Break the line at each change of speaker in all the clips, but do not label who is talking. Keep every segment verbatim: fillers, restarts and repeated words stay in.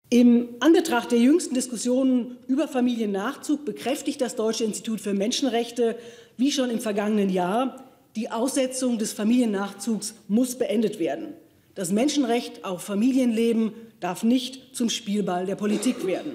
Im Anbetracht der jüngsten Diskussionen über Familiennachzug bekräftigt das Deutsche Institut für Menschenrechte, wie schon im vergangenen Jahr, die Aussetzung des Familiennachzugs muss beendet werden. Das Menschenrecht auf Familienleben darf nicht zum Spielball der Politik werden.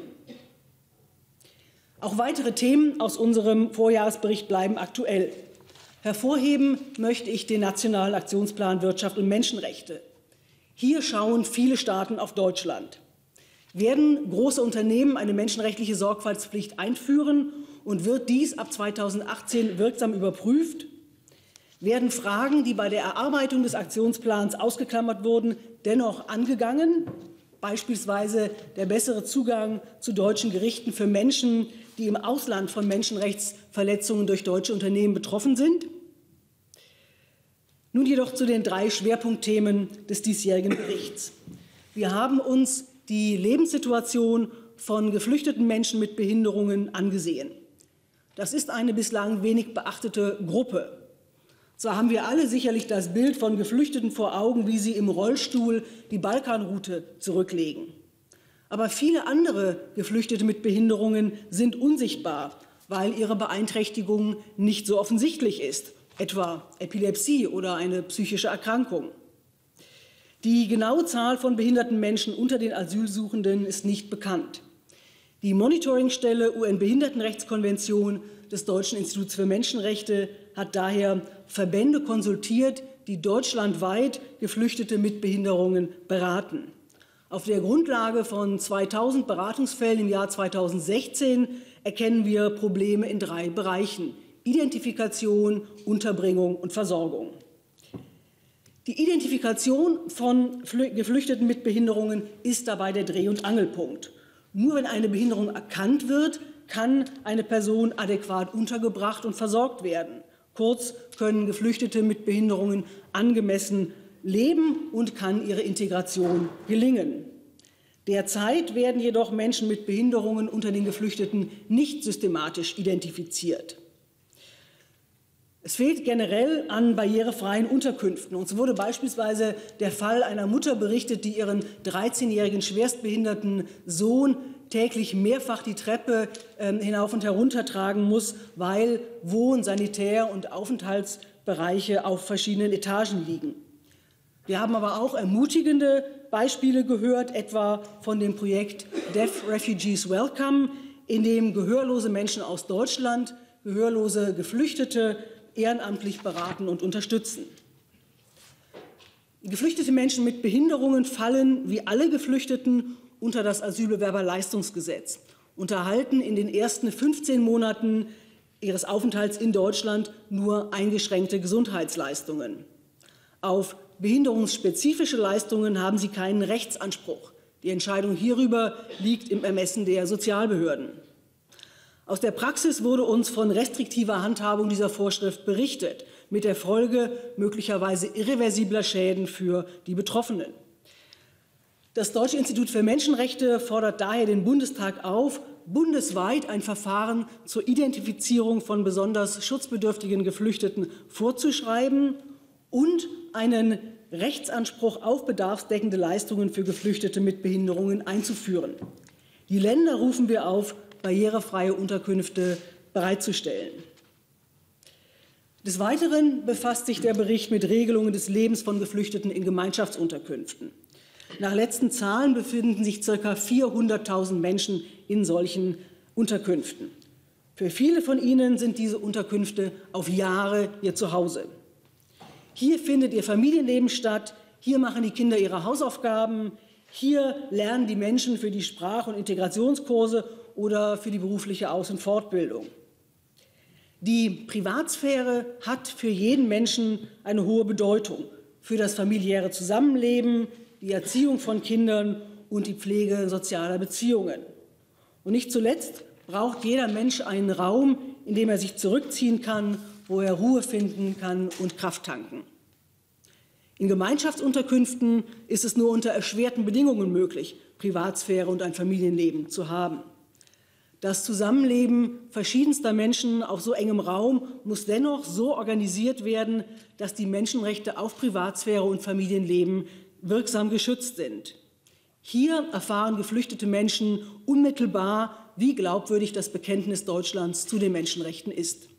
Auch weitere Themen aus unserem Vorjahresbericht bleiben aktuell. Hervorheben möchte ich den Nationalen Aktionsplan Wirtschaft und Menschenrechte. Hier schauen viele Staaten auf Deutschland. Werden große Unternehmen eine menschenrechtliche Sorgfaltspflicht einführen und wird dies ab zweitausendachtzehn wirksam überprüft? Werden Fragen, die bei der Erarbeitung des Aktionsplans ausgeklammert wurden, dennoch angegangen? Beispielsweise der bessere Zugang zu deutschen Gerichten für Menschen, die im Ausland von Menschenrechtsverletzungen durch deutsche Unternehmen betroffen sind? Nun jedoch zu den drei Schwerpunktthemen des diesjährigen Berichts. Wir haben uns die Lebenssituation von geflüchteten Menschen mit Behinderungen angesehen. Das ist eine bislang wenig beachtete Gruppe. Zwar haben wir alle sicherlich das Bild von Geflüchteten vor Augen, wie sie im Rollstuhl die Balkanroute zurücklegen. Aber viele andere Geflüchtete mit Behinderungen sind unsichtbar, weil ihre Beeinträchtigung nicht so offensichtlich ist, etwa Epilepsie oder eine psychische Erkrankung. Die genaue Zahl von behinderten Menschen unter den Asylsuchenden ist nicht bekannt. Die Monitoringstelle U N-Behindertenrechtskonvention des Deutschen Instituts für Menschenrechte hat daher Verbände konsultiert, die deutschlandweit Geflüchtete mit Behinderungen beraten. Auf der Grundlage von zweitausend Beratungsfällen im Jahr zweitausendsechzehn erkennen wir Probleme in drei Bereichen: Identifikation, Unterbringung und Versorgung. Die Identifikation von Geflüchteten mit Behinderungen ist dabei der Dreh- und Angelpunkt. Nur wenn eine Behinderung erkannt wird, kann eine Person adäquat untergebracht und versorgt werden. Kurz, können Geflüchtete mit Behinderungen angemessen leben und kann ihre Integration gelingen. Derzeit werden jedoch Menschen mit Behinderungen unter den Geflüchteten nicht systematisch identifiziert. Es fehlt generell an barrierefreien Unterkünften. Uns wurde beispielsweise der Fall einer Mutter berichtet, die ihren dreizehnjährigen schwerstbehinderten Sohn täglich mehrfach die Treppe äh, hinauf und herunter tragen muss, weil Wohn-, Sanitär- und Aufenthaltsbereiche auf verschiedenen Etagen liegen. Wir haben aber auch ermutigende Beispiele gehört, etwa von dem Projekt Deaf Refugees Welcome, in dem gehörlose Menschen aus Deutschland, gehörlose Geflüchtete ehrenamtlich beraten und unterstützen. Geflüchtete Menschen mit Behinderungen fallen, wie alle Geflüchteten, unter das Asylbewerberleistungsgesetz und erhalten in den ersten fünfzehn Monaten ihres Aufenthalts in Deutschland nur eingeschränkte Gesundheitsleistungen. Auf behinderungsspezifische Leistungen haben sie keinen Rechtsanspruch. Die Entscheidung hierüber liegt im Ermessen der Sozialbehörden. Aus der Praxis wurde uns von restriktiver Handhabung dieser Vorschrift berichtet, mit der Folge möglicherweise irreversibler Schäden für die Betroffenen. Das Deutsche Institut für Menschenrechte fordert daher den Bundestag auf, bundesweit ein Verfahren zur Identifizierung von besonders schutzbedürftigen Geflüchteten vorzuschreiben und einen Rechtsanspruch auf bedarfsdeckende Leistungen für Geflüchtete mit Behinderungen einzuführen. Die Länder rufen wir auf, barrierefreie Unterkünfte bereitzustellen. Des Weiteren befasst sich der Bericht mit Regelungen des Lebens von Geflüchteten in Gemeinschaftsunterkünften. Nach letzten Zahlen befinden sich ca. vierhunderttausend Menschen in solchen Unterkünften. Für viele von ihnen sind diese Unterkünfte auf Jahre ihr Zuhause. Hier findet ihr Familienleben statt, hier machen die Kinder ihre Hausaufgaben, hier lernen die Menschen für die Sprach- und Integrationskurse oder für die berufliche Aus- und Fortbildung. Die Privatsphäre hat für jeden Menschen eine hohe Bedeutung, für das familiäre Zusammenleben, die Erziehung von Kindern und die Pflege sozialer Beziehungen. Und nicht zuletzt braucht jeder Mensch einen Raum, in dem er sich zurückziehen kann, wo er Ruhe finden kann und Kraft tanken. In Gemeinschaftsunterkünften ist es nur unter erschwerten Bedingungen möglich, Privatsphäre und ein Familienleben zu haben. Das Zusammenleben verschiedenster Menschen auf so engem Raum muss dennoch so organisiert werden, dass die Menschenrechte auf Privatsphäre und Familienleben wirksam geschützt sind. Hier erfahren geflüchtete Menschen unmittelbar, wie glaubwürdig das Bekenntnis Deutschlands zu den Menschenrechten ist.